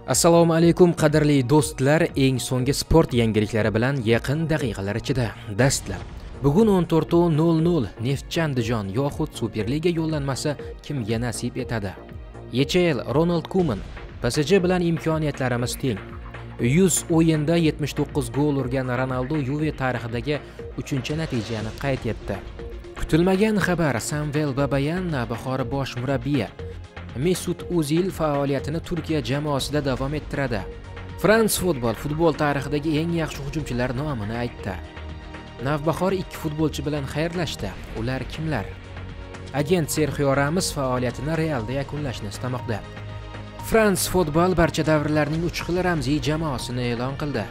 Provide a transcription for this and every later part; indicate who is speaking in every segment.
Speaker 1: Assalomu alaykum qadrli do'stlar, eng so'nggi sport yangiliklari bilan yaqin daqiqalar ichida dastlab. Bugun 14:00 Neftchi Andijon yoxud Superliga yo'llanmasi kimga nasib etadi? YCHL Ronald Koeman PSG bilan imkoniyatlarimiz teng. 100 o'yinda 79 gol urgan Ronaldo Juve tarixidagi 3-natijani qayd etdi. Kutilmagan xabar: Samvel Babayan navbahor bosh murabbiyi Mesut O'zil faoliyatini Turkiya jamoasida davom ettiradi. France futbol tarixidagi eng yaxshi hujumchilar nomini aytdi. Navbahor ikki futbolchi bilan xayrlashdi. Ular kimlar? Agent Serxio Ramos faoliyatini Realda yakunlashni istamoqda. France futbol barcha davrlarning 3 xil ramziy jamoasini e'lon qildi.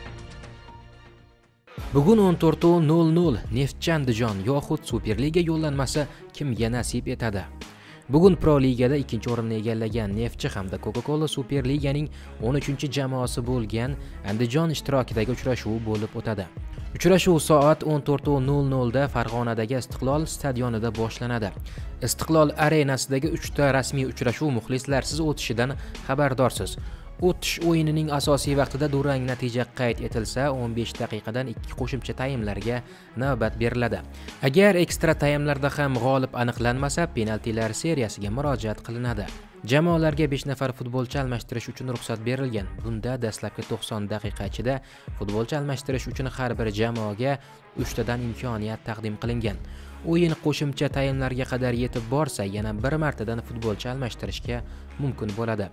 Speaker 1: Bugun 14:00 Neftchi Andijon yoxud Superliga yo'llanmasi kimga nasib etadi? Bugun Pro Ligada 2-o'rinni egallagan Neftchi hamda Coca-Cola Superliganing 13-jamoasi bo'lgan Andijon ishtirokidagi uchrashuv bo'lib o'tadi. Uchrashuv soat 14:00 da Farg'onadagi Istiqlol stadionida boshlanadi. Istiqlol arenasidagi 3 ta rasmiy uchrashuv muxlislarsiz o'tishidan xabardorsiz. O'tish o'yinining asosiy vaqtida durang natija qayd etilsa, 15 daqiqadan 2 qo'shimcha taymlarga navbat beriladi. Agar ekstra taymlarda ham g'olib aniqlanmasa, penaltilar seriyasiga murojaat qilinadi. Jamoalarga 5 nafar futbolchi almashtirish uchun ruxsat berilgan. Bunda dastlabki 90 daqiqa ichida futbolchi almashtirish uchun har bir jamoaga 3 tadan imkoniyat taqdim qilingan. O'yin qo'shimcha taymlarga qadar yetib borsa, yana bir martadan futbolchi almashtirishga mumkin bo'ladi.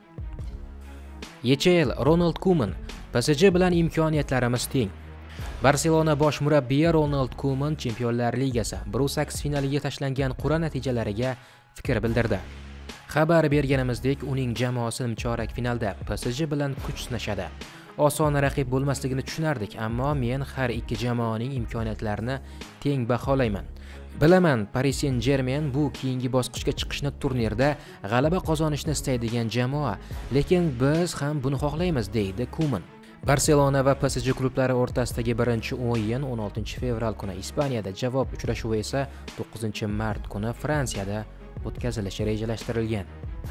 Speaker 1: YCHL Ronald Koeman PSG bilan imkoniyatlarimiz teng. Barselona bosh murabbiyi Ronald Koeman Chempionlar Ligasi Brusaks finaliga tashlangan qur'a natijalariga fikr bildirdi. Xabar berganimizdek, uning jamoasi chorak finalda PSG bilan kuch sinashadi. Oson raqib bo'lmasligini tushunardik, ammo men har ikki jamoaning imkoniyatlarini teng baholayman. Bilaman, Paris Saint-Germain bu keyingi bosqichga chiqishni turnirda g'alaba qozonishni istaydigan jamoa, lekin biz ham buni xohlaymiz, deydi Koeman. Barselona va PSG klublari o'rtasidagi birinchi o'yin 16 fevral kuni Ispaniyada, javob uchrashuvi esa 9 mart kuni Fransiyada o'tkazilishi rejalashtirilgan.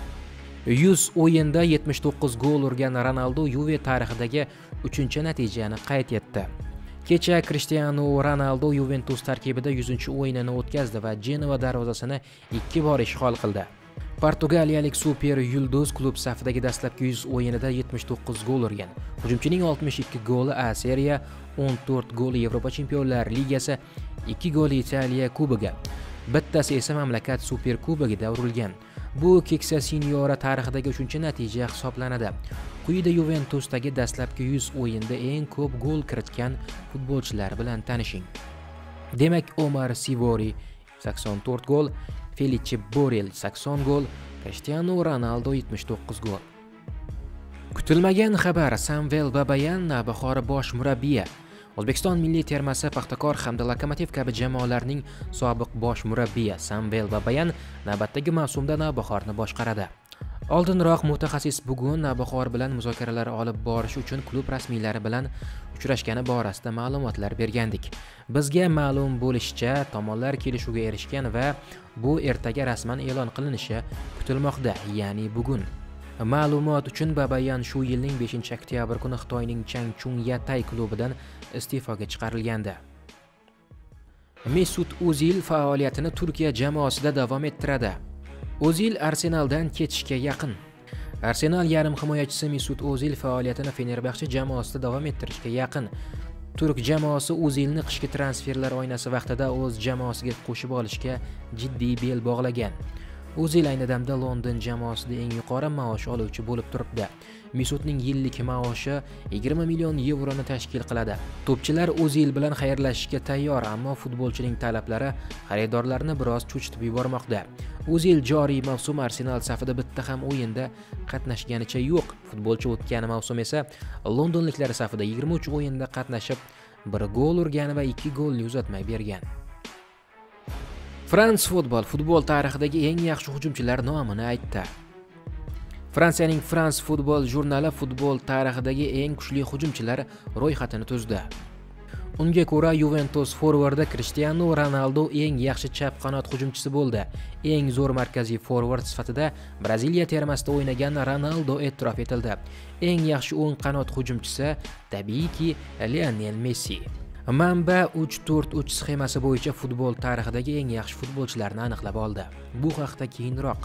Speaker 1: 100 o'yinda 79 gol urgan Ronaldo Juve tarixidagi 3-natijani qayd etdi. Kecha Cristiano Ronaldo Juventus tarkibida 100-o'yinini o'tkazdi va Genoa darvozasini 2 bor ishg'ol qildi. Portugaliyalik super yulduz klub safidagi dastlabki 100 o'yinida 79 gol urgan. Hujumchining 62 goli A Seriya, 14 goli Yevropa Chempionlar Ligasi, 2 goli Italiya Kubogi, bittasi esa mamlakat Super Kubogida urilgan. Bu keksa sinyora tarixidagi 3-natija hisoblanadi. Quyida Juventusdagi dastlabki 100 o'yinda eng ko'p gol kiritgan futbolchilar bilan tanishing. Demak, Omar Sivori 84 gol, Felice Borel 80 gol, Cristiano Ronaldo 79 gol. Kutilmagan xabar: Samvel Babayan navbahor bosh murabbiyi. O'zbekiston milliy termasi, Paxtakor hamda Lokomotiv kabi jamoalarning sobiq bosh murabbiyi Samvel Babayan navbatdagi mavsumda Navbahorni boshqaradi. Oldinroq mutaxassis bugun Navbahor bilan muzokaralar olib borish uchun klub rasmiylari bilan uchrashgani borasida ma'lumotlar bergandik. Bizga ma'lum bo'lishicha, tomonlar kelishuvga erishgan va bu ertaga rasman e'lon qilinishi kutilmoqda, ya'ni bugun. Ma'lumot uchun, Babayan shu yilning 5-oktyabr kuni Xitoyning Changchun Yatay klubidan iste'foga chiqarilgandi. Mesut O'zil faoliyatini Turkiya jamoasida davom ettiradi. O'zil Arsenaldan ketishga yaqin. Arsenal yarim himoyachisi Mesut O'zil faoliyatini Fenerbahçe jamoasida davom ettirishga yaqin. Turk jamoasi O'zilni qishki transferlar oynasi vaqtida o'z jamoasiga qo'shib olishga jiddiy bel bog'lagan. O'zil ayni damda London jamoasida eng yuqori maosh oluvchi bo'lib turibdi. Mesutning yillik maoshi 20 million yevroni tashkil qiladi. To'pchilar O'zil bilan xayrlashishga tayyor, ammo futbolchining talablari xaridorlarni biroz cho'chitib yubormoqda. O'zil joriy mavsum Arsenal safida bitta ham o'yinda qatnashganicha yo'q. Futbolchi o'tgan mavsum esa londonliklar safida 23 o'yinda qatnashib, 1 gol urgan va 2 golni uzatmay bergan. France futbol tarixidagi eng yaxshi hujumchilar nomini aytdi. Fransiyaning France futbol jurnali futbol tarixidagi eng kuchli hujumchilar ro'yxatini tuzdi. Unga ko'ra Juventus forvardi Cristiano Ronaldo eng yaxshi chap qanot hujumchisi bo'ldi. Eng zo'r markaziy forvard sifatida Braziliya termasida o'ynagan Ronaldo e'tirof etildi. Eng yaxshi o'ng qanot hujumchisi tabiiyki Lionel Messi. Manba 3-4-3 sxemasi bo'yicha futbol tarixidagi eng yaxshi futbolchilarni aniqlab oldi. Bu haqda keyinroq.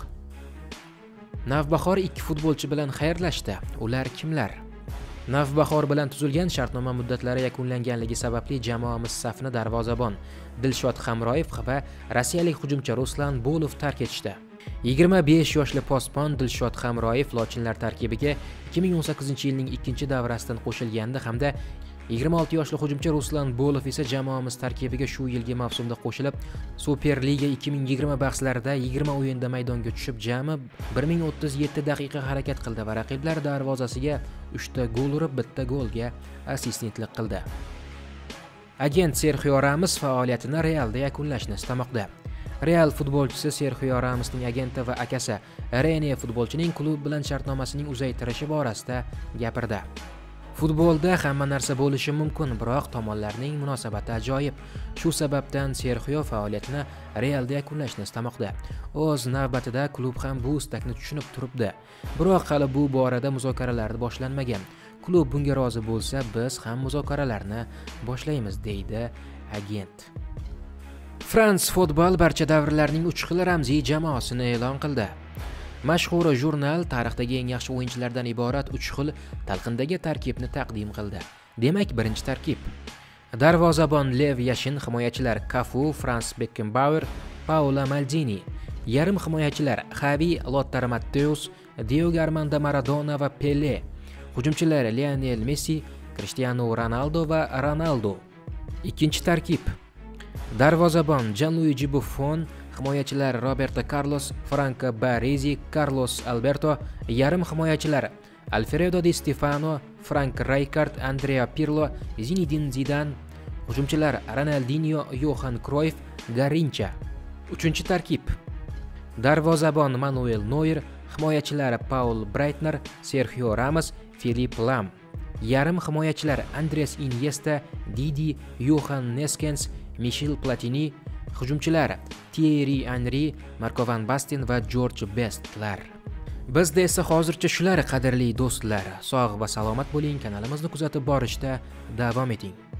Speaker 1: Navbahor 2 futbolchi bilan xayrlashdi. Ular kimlar? Navbahor bilan tuzilgan shartnoma muddatlari yakunlanganligi sababli jamoamiz safini darvozabon Dilshod Hamroyev va rossiyalik hujumchi Ruslan Bolov tark etishdi. 25 yoshli posbon Dilshod Hamroyev Lochinlar tarkibiga 2018-yilning 2-davrasidan qo'shilgandi hamda 26 yoshli hujumchi Ruslan Bolov esa jamoamiz tarkibiga shu yilgi mavsumda qo'shilib, Superliga 2020 bahslarida 20 o'yinda maydonga tushib, jami 1037 daqiqa harakat qildi va raqiblar darvozasiga 3 ta gol urib, 1 ta golga assistentlik qildi. Agent Serxio Ramos faoliyatini Realda yakunlashni istamoqda. Real futbolchisi Serxio Ramosning agenti va akasi Rene futbolchining klub bilan shartnomasining uzaytirishi borasida gapirdi. Futbolda hamma narsa bo'lishi mumkin, biroq tomonlarning munosabati ajoyib. Shu sababdan Serxio faoliyatini Realda yakunlashni istamoqda. O'z navbatida klub ham bu istakni tushunib turibdi. Biroq hali bu borada muzokaralar boshlanmagan. Klub bunga rozi bo'lsa, biz ham muzokaralarni boshlaymiz, deydi agent. France Football barcha davrlarning 3 xil ramziy jamoasini e'lon qildi. Mashhur jurnal tarixdagi eng yaxshi o'yinchilardan iborat 3 xil talqindagi tarkibni taqdim qildi. Demak, birinchi tarkib: darvozabon Lev Yashin, himoyachilar Cafu, Franz Beckenbauer, Paolo Maldini, yarim himoyachilar Xavi, Lothar Matthäus, Diego Armando Maradona va Pele, hujumchilar Lionel Messi, Cristiano Ronaldo va Ronaldo. Ikkinchi tarkib: darvozabon Gianluigi Buffon, himoyachilar Roberto Carlos, Franco Baresi, Carlos Alberto, yarim himoyachilar Alfredo Di Stefano, Frank Rijkaard, Andrea Pirlo, Zinedine Zidane, hujumchilar Ronaldinho, Johan Cruyff, Garrincha. Uchinchi tarkib: darvozabon Manuel Neuer, himoyachilar Paul Breitner, Serxio Ramos, Philipp Lahm, yarim himoyachilar Andres Iniesta, Didi, Johan Neskens, Michel Platini, hujumchilar Thierry Henry, Marco van Basten va George Bestlar. Bizda esa hozircha shular, qadrli do'stlar. Sog' va salomat bo'ling, kanalimizni kuzatib borishda davom eting.